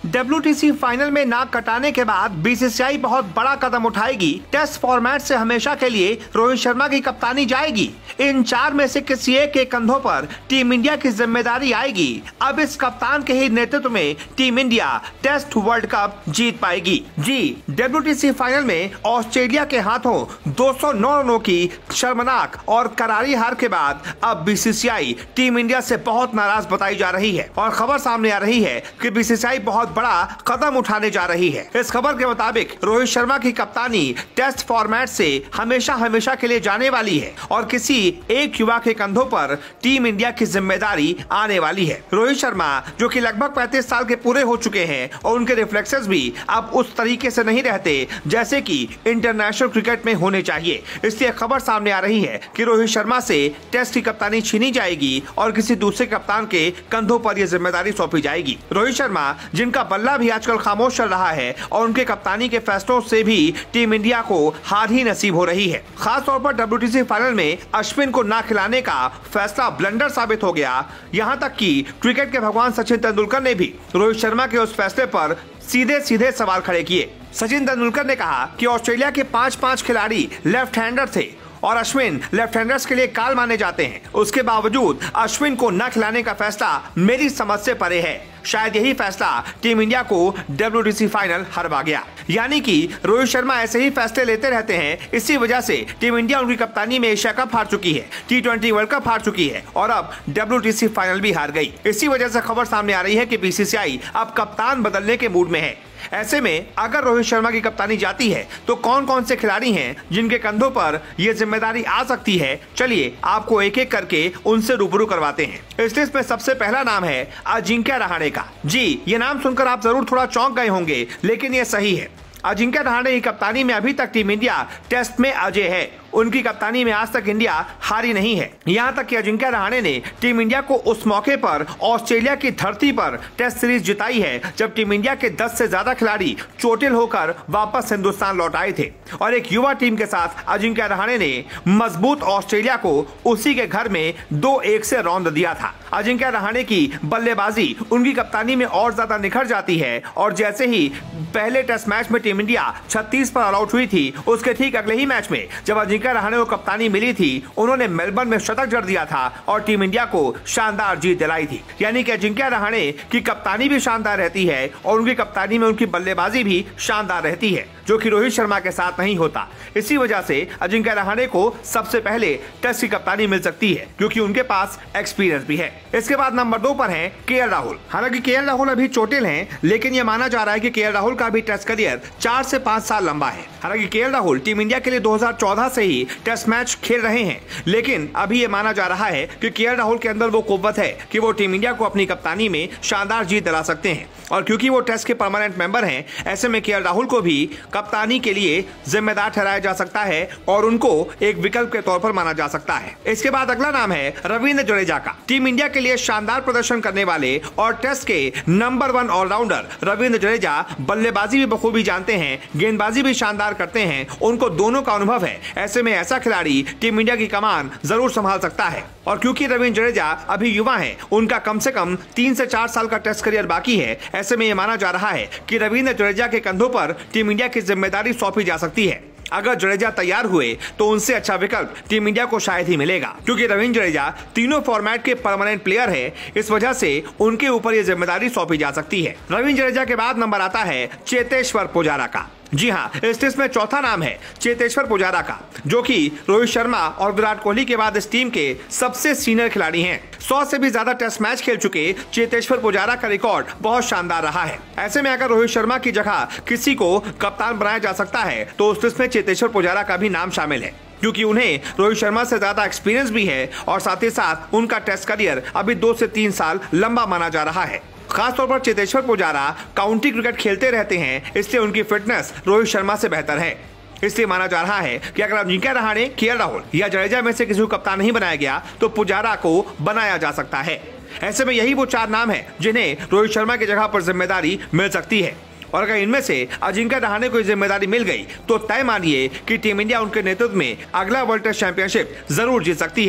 WTC final में नाक कटाने के बाद BCCI बहुत बड़ा कदम उठाएगी। टेस्ट फॉर्मेट से हमेशा के लिए रोहित शर्मा की कप्तानी जाएगी। इन 4 में से किसी एक के कंधों पर टीम इंडिया की जिम्मेदारी आएगी। अब इस कप्तान के ही नेतृत्व में team India test world cup जीत पाएगी। जी, WTC फाइनल में ऑस्ट्रेलिया के हाथों 209 रनों की शर्मनाक और करारी हार के बाद अब BCCI टीम इंडिया से बहुत नाराज बताई जा रही है और खबर सामने आ रही है कि BCCI बहुत बड़ा कदम उठाने जा रही है। इस खबर के मुताबिक रोहित शर्मा की कप्तानी टेस्ट फॉर्मेट से हमेशा के लिए जाने वाली है और किसी एक युवा के कंधों पर टीम इंडिया की जिम्मेदारी आने वाली है। रोहित शर्मा जो कि लगभग 35 साल के पूरे हो चुके हैं और उनके रिफ्लेक्सेस भी अब उस तरीके से नहीं रहते जैसे कि इंटरनेशनल क्रिकेट में होने चाहिए। इसलिए खबर सामने आ रही है कि रोहित शर्मा से टेस्ट की कप्तानी छीनी जाएगी और किसी दूसरे कप्तान के कंधों पर यह जिम्मेदारी सौंपी जाएगी। रोहित शर्मा जिनका बल्ला भी आजकल खामोश चल रहा है और उनके कप्तानी के फैसलों से भी टीम इंडिया को हार ही नसीब हो रही है। खास तौर पर WTC फाइनल में अश्विन को ना खिलाने का फैसला ब्लंडर साबित हो गया। यहां तक कि क्रिकेट के भगवान सचिन तेंदुलकर ने भी रोहित शर्मा के उस फैसले पर सीधे सवाल खड़े किए। सचिन तेंदुलकर ने कहा कि ऑस्ट्रेलिया के 5 खिलाड़ी लेफ्ट हैंडर थे और अश्विन लेफ्ट हैंडर्स के लिए काल माने जाते हैं। उसके बावजूद अश्विन को न खिलाने का फैसला मेरी समझ से परे है। शायद यही फैसला टीम इंडिया को WTC फाइनल हरवा गया। यानी कि रोहित शर्मा ऐसे ही फैसले लेते रहते हैं। इसी वजह से टीम इंडिया उनकी कप्तानी में एशिया कप हार चुकी है, T20 वर्ल्ड कप हार चुकी है और अब WTC फाइनल भी हार गई। इसी वजह से खबर सामने आ रही है कि BCCI अब कप्तान बदलने के मूड में है। ऐसे में अगर रोहित शर्मा की कप्तानी जाती है तो कौन कौन से खिलाड़ी हैं जिनके कंधों पर यह जिम्मेदारी आ सकती है, चलिए आपको एक एक करके उनसे रूबरू करवाते हैं। इस लिस्ट में सबसे पहला नाम है अजिंक्य रहाणे का। जी, ये नाम सुनकर आप जरूर थोड़ा चौंक गए होंगे, लेकिन ये सही है। अजिंक्य रहाणे की कप्तानी में अभी तक टीम इंडिया टेस्ट में अजय है। उनकी कप्तानी में आज तक इंडिया हारी नहीं है। यहां तक कि अजिंक्य रहाणे ने टीम इंडिया को उस मौके पर ऑस्ट्रेलिया की धरती पर टेस्ट सीरीज जिताई है जब टीम इंडिया के 10 से ज्यादा खिलाड़ी चोटिल होकर वापस हिंदुस्तान लौट आए थे और एक युवा टीम के साथ अजिंक्य रहाणे ने मजबूत ऑस्ट्रेलिया को उसी के घर में 2-1 से रौंद दिया था। अजिंक्य रहाणे की बल्लेबाजी उनकी कप्तानी में और ज्यादा निखर जाती है और जैसे ही पहले टेस्ट मैच में टीम इंडिया 36 पर ऑल आउट हुई थी, उसके ठीक अगले ही मैच में जब अजिंक्य रहाणे को कप्तानी मिली थी, उन्होंने मेलबर्न में शतक जड़ दिया था और टीम इंडिया को शानदार जीत दिलाई थी। यानी कि अजिंक्य रहाणे की कप्तानी भी शानदार रहती है और उनकी कप्तानी में उनकी बल्लेबाजी भी शानदार रहती है, जो कि रोहित शर्मा के साथ नहीं होता। इसी वजह से अजिंक्य रहाणे को सबसे पहले टेस्ट की कप्तानी मिल सकती है क्योंकि उनके पास एक्सपीरियंस भी है। इसके बाद नंबर 2 पर हैं KL राहुल। हालांकि KL राहुल अभी चोटिल हैं, लेकिन यह माना जा रहा है कि KL राहुल का भी टेस्ट करियर 4 से 5 साल लंबा है। हालांकि KL राहुल टीम इंडिया के लिए 2014 से ही टेस्ट मैच खेल रहे हैं, लेकिन अभी ये माना जा रहा है कि KL राहुल के अंदर वो कुव्वत है कि वो टीम इंडिया को अपनी कप्तानी में शानदार जीत दिला सकते हैं और क्योंकि वो टेस्ट के परमानेंट मेंबर हैं, ऐसे में KL राहुल को भी कप्तानी के लिए जिम्मेदार ठहराया जा सकता है और उनको एक विकल्प के तौर पर माना जा सकता है। इसके बाद अगला नाम है रवींद्र जडेजा का। टीम इंडिया के लिए शानदार प्रदर्शन करने वाले और टेस्ट के नंबर 1 ऑलराउंडर रवींद्र जडेजा बल्लेबाजी भी बखूबी जानते हैं, गेंदबाजी भी शानदार करते हैं, उनको दोनों का अनुभव है। ऐसे में ऐसा खिलाड़ी टीम इंडिया की कमान जरूर संभाल सकता है और क्योंकि रवींद्र जडेजा अभी युवा हैं, उनका कम से कम 3 से 4 साल का टेस्ट करियर बाकी है। ऐसे में यह माना जा रहा है कि रवींद्र जडेजा के कंधों पर टीम इंडिया की जिम्मेदारी सौंपी जा सकती है। अगर जडेजा तैयार हुए तो उनसे अच्छा विकल्प टीम इंडिया को शायद ही मिलेगा, क्योंकि रवींद्र जडेजा तीनों फॉर्मेट के परमानेंट प्लेयर है। इस वजह से उनके ऊपर यह जिम्मेदारी सौंपी जा सकती है। रवींद्र जडेजा के बाद नंबर आता है चेतेश्वर पुजारा का। जी हाँ, इस लिस्ट में चौथा नाम है चेतेश्वर पुजारा का, जो कि रोहित शर्मा और विराट कोहली के बाद इस टीम के सबसे सीनियर खिलाड़ी हैं। 100 से भी ज्यादा टेस्ट मैच खेल चुके चेतेश्वर पुजारा का रिकॉर्ड बहुत शानदार रहा है। ऐसे में अगर रोहित शर्मा की जगह किसी को कप्तान बनाया जा सकता है तो उस लिस्ट में चेतेश्वर पुजारा का भी नाम शामिल है, क्योंकि उन्हें रोहित शर्मा से ज्यादा एक्सपीरियंस भी है और साथ ही साथ उनका टेस्ट करियर अभी 2 से 3 साल लंबा माना जा रहा है। खासतौर पर चेतेश्वर पुजारा काउंटी क्रिकेट खेलते रहते हैं, इसलिए उनकी फिटनेस रोहित शर्मा से बेहतर है। इसलिए माना जा रहा है कि अगर अजिंक्य रहाणे, KL राहुल या जडेजा में से किसी को कप्तान नहीं बनाया गया तो पुजारा को बनाया जा सकता है। ऐसे में यही वो 4 नाम है जिन्हें रोहित शर्मा की जगह पर जिम्मेदारी मिल सकती है और अगर इनमें से अजिंक्य रहाणे को जिम्मेदारी मिल गई तो तय मानिए कि टीम इंडिया उनके नेतृत्व में अगला वर्ल्ड टेस्ट चैंपियनशिप जरूर जीत सकती है।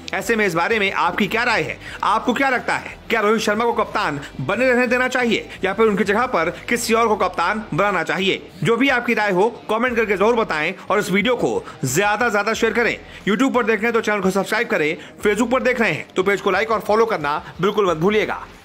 ऐसे में इस बारे में आपकी क्या राय है? आपको क्या लगता है, क्या रोहित शर्मा को कप्तान बने रहने देना चाहिए या फिर उनकी जगह पर किसी और को कप्तान बनाना चाहिए? जो भी आपकी राय हो कमेंट करके जरूर बताएं और इस वीडियो को ज्यादा से ज्यादा शेयर करें। यूट्यूब पर देख रहे हैं तो चैनल को सब्सक्राइब करें, फेसबुक पर देख रहे हैं तो पेज को लाइक और फॉलो करना बिल्कुल मत भूलिएगा।